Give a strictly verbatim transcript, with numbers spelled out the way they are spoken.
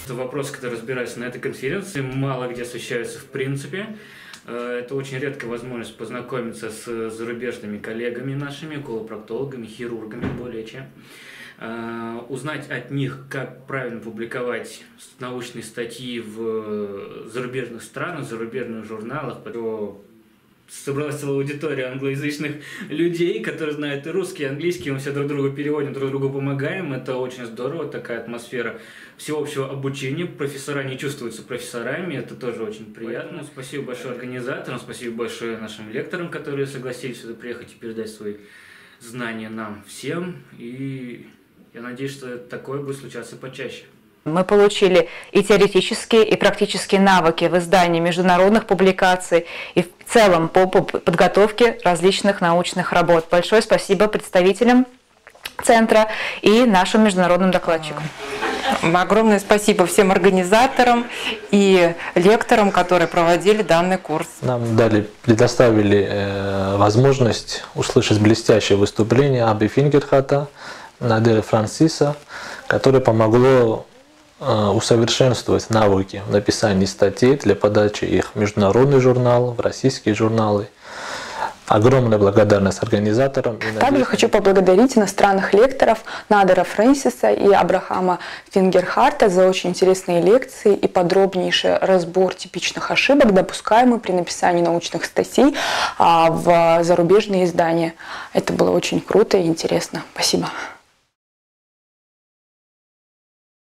Это вопросы, которые разбираются на этой конференции, мало где освещаются в принципе. Это очень редкая возможность познакомиться с зарубежными коллегами нашими, колопроктологами, хирургами более чем. Узнать от них, как правильно публиковать научные статьи в зарубежных странах, в зарубежных журналах. Собралась целая аудитория англоязычных людей, которые знают и русский, и английский, мы все друг другу переводим, друг другу помогаем. Это очень здорово, такая атмосфера всеобщего обучения. Профессора не чувствуются профессорами, это тоже очень приятно. Поэтому спасибо большое организаторам, спасибо большое нашим лекторам, которые согласились сюда приехать и передать свои знания нам всем. И я надеюсь, что такое будет случаться почаще. Мы получили и теоретические, и практические навыки в издании международных публикаций и в целом по подготовке различных научных работ. Большое спасибо представителям центра и нашим международным докладчикам. Огромное спасибо всем организаторам и лекторам, которые проводили данный курс. Нам дали, предоставили э, возможность услышать блестящее выступление Аби Фингерхата, Надель Франсиса, которое помогло усовершенствовать навыки в написании статей для подачи их в международный журнал, в российские журналы. Огромная благодарность организаторам. Также хочу поблагодарить иностранных лекторов Надера Фрэнсиса и Абрахама Фингерхарта за очень интересные лекции и подробнейший разбор типичных ошибок, допускаемых при написании научных статей в зарубежные издания. Это было очень круто и интересно. Спасибо.